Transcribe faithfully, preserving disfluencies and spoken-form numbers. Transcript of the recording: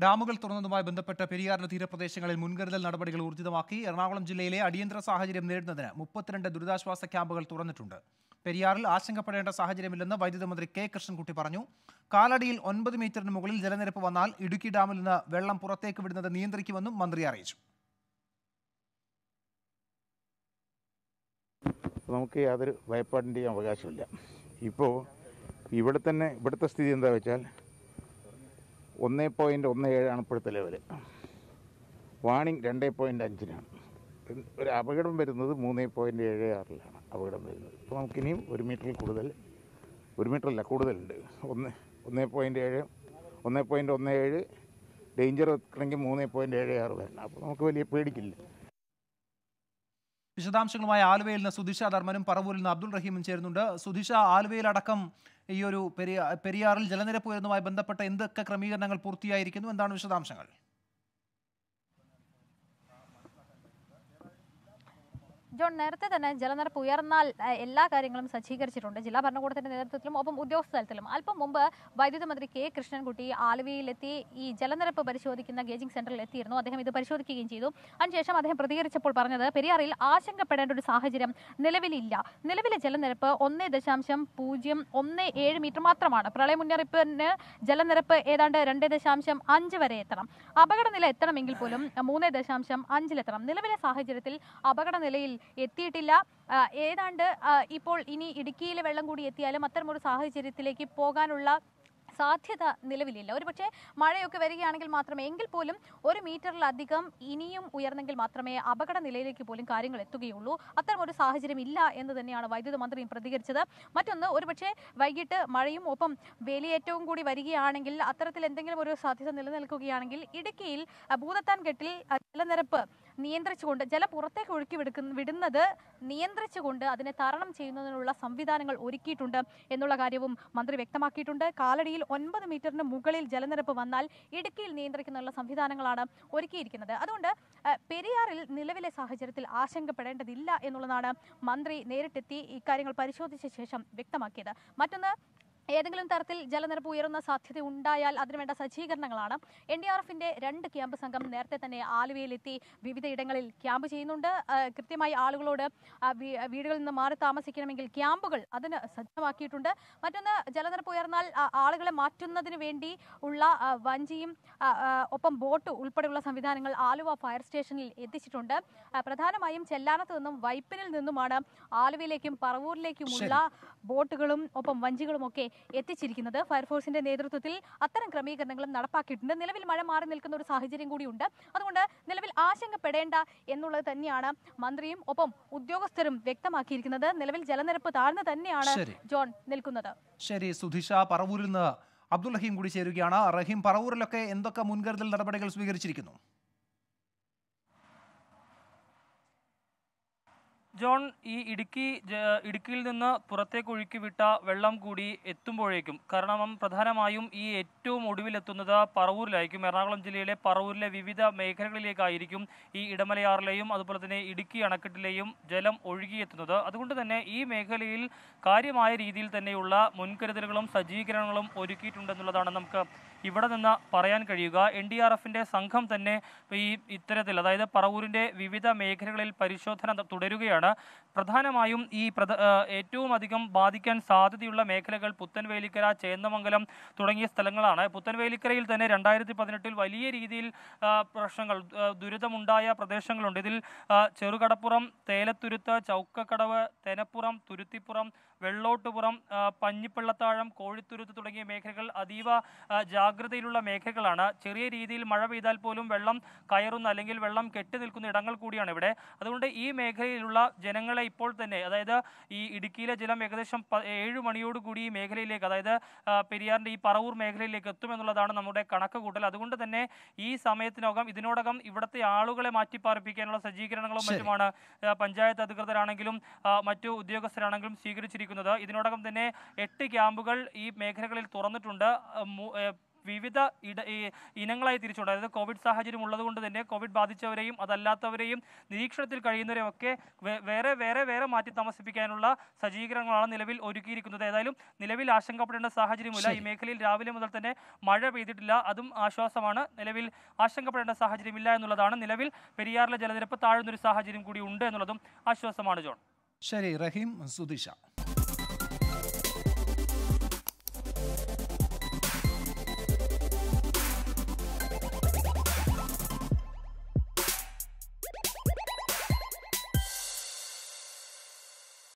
ഡാമുകൾ തുറന്നതുമായി ബന്ധപ്പെട്ട പെരിയാറിന്റെ തീരപ്രദേശങ്ങളിൽ മുൻകരുതൽ നടപടികൾ ഊർജിതമാക്കി. എറണാകുളം ജില്ലയിലെ അടിയന്തര സാഹചര്യം നേരിടുന്നതിന് മുപ്പത്തിരണ്ട് ദുരിതാശ്വാസ ക്യാമ്പുകൾ തുറന്നിട്ടുണ്ട്. പെരിയാറിൽ ആശങ്കപ്പെടേണ്ട സാഹചര്യമില്ലെന്ന് വൈദ്യുതി മന്ത്രി കെ കൃഷ്ണൻകുട്ടി പറഞ്ഞു. കാലടിയിൽ ഒൻപത് മീറ്ററിന് മുകളിൽ ജലനിരപ്പ് വന്നാൽ ഇടുക്കി ഡാമിൽ നിന്ന് വെള്ളം പുറത്തേക്ക് വിടുന്നത് നിയന്ത്രിക്കുമെന്നും മന്ത്രി അറിയിച്ചു. നമുക്ക് യാതൊരു ഭയപ്പാടിൻ്റെയും അവകാശമില്ല. ഇപ്പോൾ ഇവിടെ തന്നെ ഇവിടുത്തെ സ്ഥിതി എന്താ വെച്ചാൽ ഒന്ന് പോയിൻറ്റ് ഒന്ന് ഏഴാണ് ഇപ്പോഴത്തെ ലെവല്. വാണിംഗ് രണ്ട് പോയിൻറ്റ് അഞ്ചിനാണ്. ഒരു അപകടം വരുന്നത് മൂന്ന് പോയിൻറ്റ് ഏഴ് ആറിലാണ് അപകടം വരുന്നത്. അപ്പോൾ നമുക്കിനിയും ഒരു മീറ്ററിൽ കൂടുതൽ ഒരു മീറ്ററല്ല കൂടുതലുണ്ട്. ഒന്ന് ഒന്ന് പോയിൻറ്റ് ഏഴ് ഒന്ന് പോയിൻറ്റ് ഒന്ന് ഏഴ് ഡേഞ്ചർ വെക്കണമെങ്കിൽ മൂന്ന് പോയിൻറ്റ് ഏഴ് ആറ് വരണം. അപ്പോൾ നമുക്ക് വലിയ പേടിക്കില്ല. വിശദാംശങ്ങളുമായി ആലുവയിൽ നിന്ന് സുധിഷ ധർമ്മനും പറവൂരിൽ നിന്ന് അബ്ദുൾ റഹീമും ചേരുന്നുണ്ട്. സുധിഷ, ആലുവയിലടക്കം ഈ ഒരു പെരിയാറിൽ ജലനിരപ്പ് ഉയരുന്നതുമായി ബന്ധപ്പെട്ട എന്തൊക്കെ ക്രമീകരണങ്ങൾ പൂർത്തിയായിരിക്കുന്നു? എന്താണ് വിശദാംശങ്ങൾ? ജോൺ, നേരത്തെ തന്നെ ജലനിരപ്പ് ഉയർന്നാൽ എല്ലാ കാര്യങ്ങളും സജ്ജീകരിച്ചിട്ടുണ്ട് ജില്ലാ ഭരണകൂടത്തിന്റെ നേതൃത്വത്തിലും ഒപ്പം ഉദ്യോഗസ്ഥ തലത്തിലും. അല്പം മുമ്പ് വൈദ്യുതി മന്ത്രി കെ കൃഷ്ണൻകുട്ടി ആലുവയിലെത്തി ഈ ജലനിരപ്പ് പരിശോധിക്കുന്ന ഗേജിംഗ് സെന്ററിൽ എത്തിയിരുന്നു. അദ്ദേഹം ഇത് പരിശോധിക്കുകയും ചെയ്തു. അതിനുശേഷം അദ്ദേഹം പ്രതികരിച്ചപ്പോൾ പറഞ്ഞത് പെരിയാറിൽ ആശങ്കപ്പെടേണ്ട ഒരു സാഹചര്യം നിലവിലില്ല. നിലവിലെ ജലനിരപ്പ് ഒന്ന് ദശാംശം പൂജ്യം ഒന്ന് ഏഴ് മീറ്റർ മാത്രമാണ്. പ്രളയ മുന്നറിയിപ്പിന് ജലനിരപ്പ് ഏതാണ്ട് രണ്ട് ദശാംശം അഞ്ച് വരെ എത്തണം. അപകടനില എത്തണമെങ്കിൽ പോലും മൂന്ന് ദശാംശം അഞ്ചിലെത്തണം. നിലവിലെ സാഹചര്യത്തിൽ അപകടനിലയിൽ എത്തിയിട്ടില്ല. ഏതാണ്ട് ഇപ്പോൾ ഇനി ഇടുക്കിയിൽ വെള്ളം കൂടി എത്തിയാലും അത്തരമൊരു സാഹചര്യത്തിലേക്ക് പോകാനുള്ള സാധ്യത നിലവിലില്ല. ഒരുപക്ഷെ മഴയൊക്കെ വരികയാണെങ്കിൽ മാത്രമേ, എങ്കിൽ പോലും ഒരു മീറ്ററിലധികം ഇനിയും ഉയർന്നെങ്കിൽ മാത്രമേ അപകട നിലയിലേക്ക് പോലും കാര്യങ്ങൾ എത്തുകയുള്ളൂ. അത്തരം ഒരു സാഹചര്യം ഇല്ല എന്ന് തന്നെയാണ് വൈദ്യുതി മന്ത്രിയും പ്രതികരിച്ചത്. മറ്റൊന്ന്, ഒരുപക്ഷെ വൈകിട്ട് മഴയും ഒപ്പം വേലിയേറ്റവും കൂടി വരികയാണെങ്കിൽ, അത്തരത്തിൽ എന്തെങ്കിലും ഒരു സാധ്യത നിലനിൽക്കുകയാണെങ്കിൽ ഇടുക്കിയിൽ ഭൂതത്താൻ കെട്ടിൽ ജലനിരപ്പ് നിയന്ത്രിച്ചുകൊണ്ട് ജലം പുറത്തേക്ക് ഒഴുക്കി വിടുക്കുന്ന വിടുന്നത് നിയന്ത്രിച്ചുകൊണ്ട് അതിനെ തരണം ചെയ്യുന്നതിനുള്ള സംവിധാനങ്ങൾ ഒരുക്കിയിട്ടുണ്ട് എന്നുള്ള കാര്യവും മന്ത്രി വ്യക്തമാക്കിയിട്ടുണ്ട്. കാലടിയിൽ ഒൻപത് മീറ്ററിന് മുകളിൽ ജലനിരപ്പ് വന്നാൽ ഇടുക്കിയിൽ നിയന്ത്രിക്കുന്നതിനുള്ള സംവിധാനങ്ങളാണ് ഒരുക്കിയിരിക്കുന്നത്. അതുകൊണ്ട് പെരിയാറിൽ നിലവിലെ സാഹചര്യത്തിൽ ആശങ്കപ്പെടേണ്ടതില്ല എന്നുള്ളതാണ് മന്ത്രി നേരിട്ടെത്തി ഇക്കാര്യങ്ങൾ പരിശോധിച്ച ശേഷം വ്യക്തമാക്കിയത്. മറ്റൊന്ന്, ഏതെങ്കിലും തരത്തിൽ ജലനിരപ്പ് ഉയരുന്ന സാധ്യത ഉണ്ടായാൽ അതിനുവേണ്ട സജ്ജീകരണങ്ങളാണ്. എൻ ഡി ആർ എഫിന്റെ രണ്ട് ക്യാമ്പ് സംഘം നേരത്തെ തന്നെ ആലുവയിലെത്തി വിവിധയിടങ്ങളിൽ ക്യാമ്പ് ചെയ്യുന്നുണ്ട്. കൃത്യമായി ആളുകളോട് വീടുകളിൽ നിന്ന് മാറി താമസിക്കണമെങ്കിൽ ക്യാമ്പുകൾ അതിന് സജ്ജമാക്കിയിട്ടുണ്ട്. മറ്റൊന്ന്, ജലനിരപ്പ് ഉയർന്നാൽ ആളുകളെ മാറ്റുന്നതിന് വേണ്ടി ഉള്ള വഞ്ചിയും ഒപ്പം ബോട്ട് ഉൾപ്പെടെയുള്ള സംവിധാനങ്ങൾ ആലുവ ഫയർ സ്റ്റേഷനിൽ എത്തിച്ചിട്ടുണ്ട്. പ്രധാനമായും ചെല്ലാനത്ത് നിന്നും വൈപ്പിനിൽ നിന്നുമാണ് ആലുവയിലേക്കും പറവൂരിലേക്കുമുള്ള ബോട്ടുകളും ഒപ്പം വഞ്ചികളും ഒക്കെ എത്തിച്ചിരിക്കുന്നത്. ഫയർഫോഴ്സിന്റെ നേതൃത്വത്തിൽ അത്തരം ക്രമീകരണങ്ങളും നടപ്പാക്കിയിട്ടുണ്ട്. നിലവിൽ മഴ മാറി നിൽക്കുന്ന ഒരു സാഹചര്യം കൂടിയുണ്ട്. അതുകൊണ്ട് നിലവിൽ ആശങ്കപ്പെടേണ്ട എന്നുള്ളത് തന്നെയാണ് മന്ത്രിയും ഒപ്പം ഉദ്യോഗസ്ഥരും വ്യക്തമാക്കിയിരിക്കുന്നത്. നിലവിൽ ജലനിരപ്പ് താഴ്ന്നു തന്നെയാണ് ജോൺ നിൽക്കുന്നത്. ശരി സുധിഷ, പറവൂരിൽ നിന്ന് അബ്ദുൾ റഹീം കൂടി ചേരുകയാണ്. റഹീം, പറവൂരിലൊക്കെ എന്തൊക്കെ മുൻകരുതൽ നടപടികൾ സ്വീകരിച്ചിരിക്കുന്നു? ജോൺ, ഈ ഇടുക്കി ഇടുക്കിയിൽ നിന്ന് പുറത്തേക്ക് ഒഴുക്കി വിട്ട വെള്ളം കൂടി എത്തുമ്പോഴേക്കും, കാരണം പ്രധാനമായും ഈ ഏറ്റവും ഒടുവിലെത്തുന്നത് പറവൂരിലായിരിക്കും. എറണാകുളം ജില്ലയിലെ പറവൂരിലെ വിവിധ മേഖലകളിലേക്കായിരിക്കും ഈ ഇടമലയാറിലെയും അതുപോലെ തന്നെ ഇടുക്കി അണക്കെട്ടിലെയും ജലം ഒഴുകിയെത്തുന്നത്. അതുകൊണ്ട് തന്നെ ഈ മേഖലയിൽ കാര്യമായ രീതിയിൽ തന്നെയുള്ള മുൻകരുതലുകളും സജ്ജീകരണങ്ങളും ഒരുക്കിയിട്ടുണ്ടെന്നുള്ളതാണ് നമുക്ക് ഇവിടെ നിന്ന് പറയാൻ കഴിയുക. എൻ ഡി ആർ എഫിൻ്റെ സംഘം തന്നെ ഈ ഇത്തരത്തിൽ, അതായത് പറവൂരിൻ്റെ വിവിധ മേഖലകളിൽ പരിശോധന തുടരുകയാണ്. പ്രധാനമായും ഈ പ്രധ ഏറ്റവും അധികം ബാധിക്കാൻ സാധ്യതയുള്ള മേഖലകൾ പുത്തൻവേലിക്കര, ചേന്ദമംഗലം തുടങ്ങിയ സ്ഥലങ്ങളാണ്. പുത്തൻവേലിക്കരയിൽ തന്നെ രണ്ടായിരത്തി പതിനെട്ടിൽ വലിയ രീതിയിൽ പ്രശ്നങ്ങൾ, ദുരിതമുണ്ടായ പ്രദേശങ്ങളുണ്ട്. ഇതിൽ ചെറുകടപ്പുറം, തേലത്തുരുത്ത്, ചൗക്കക്കടവ്, തെനപ്പുറം, തുരുത്തിപ്പുറം, വെള്ളോട്ടുപുറം, പഞ്ഞിപ്പള്ളത്താഴം, കോഴിത്തുരുത്ത് തുടങ്ങിയ മേഖലകൾ അതീവ ജാഗ്രതയിലുള്ള മേഖലകളാണ്. ചെറിയ രീതിയിൽ മഴ പെയ്താൽ പോലും വെള്ളം കയറുന്ന അല്ലെങ്കിൽ വെള്ളം കെട്ടി നിൽക്കുന്ന ഇടങ്ങൾ കൂടിയാണ് ഇവിടെ. അതുകൊണ്ട് ഈ മേഖലയിലുള്ള ജനങ്ങളെ ഇപ്പോൾ തന്നെ, അതായത് ഈ ഇടുക്കിയിലെ ജലം ഏകദേശം ഏഴ് മണിയോടുകൂടി ഈ മേഖലയിലേക്ക്, അതായത് പെരിയാറിൻ്റെ ഈ പറവൂർ മേഖലയിലേക്ക് എത്തുമെന്നുള്ളതാണ് നമ്മുടെ കണക്ക് കൂട്ടൽ. അതുകൊണ്ട് തന്നെ ഈ സമയത്തിനകം ഇതിനോടകം ഇവിടുത്തെ ആളുകളെ മാറ്റിപ്പാർപ്പിക്കാനുള്ള സജ്ജീകരണങ്ങളും മറ്റുമാണ് പഞ്ചായത്ത് അധികൃതരാണെങ്കിലും മറ്റു ഉദ്യോഗസ്ഥരാണെങ്കിലും സ്വീകരിച്ചിരിക്കുന്നത്. ഇതിനോടകം തന്നെ എട്ട് ക്യാമ്പുകൾ ഈ മേഖലകളിൽ തുറന്നിട്ടുണ്ട്. വിവിധ ഇട ഈ ഇനങ്ങളായി തിരിച്ചുകൊണ്ട്, അതായത് കോവിഡ് സാഹചര്യം ഉള്ളതുകൊണ്ട് തന്നെ കോവിഡ് ബാധിച്ചവരെയും അതല്ലാത്തവരെയും നിരീക്ഷണത്തിൽ കഴിയുന്നവരെയും ഒക്കെ വേറെ വേറെ വേറെ മാറ്റി താമസിപ്പിക്കാനുള്ള സജ്ജീകരണങ്ങളാണ് നിലവിൽ ഒരുക്കിയിരിക്കുന്നത്. ഏതായാലും നിലവിൽ ആശങ്കപ്പെടേണ്ട സാഹചര്യമില്ല. ഈ മേഖലയിൽ രാവിലെ മുതൽ തന്നെ മഴ പെയ്തിട്ടില്ല, അതും ആശ്വാസമാണ്. നിലവിൽ ആശങ്കപ്പെടേണ്ട സാഹചര്യമില്ല എന്നുള്ളതാണ്. നിലവിൽ പെരിയാറിലെ ജലനിരപ്പ് താഴുന്നൊരു സാഹചര്യം കൂടി ഉണ്ട് എന്നുള്ളതും ആശ്വാസമാണ്. ജോൺ. ശരി, റഹീം, സുദിഷ.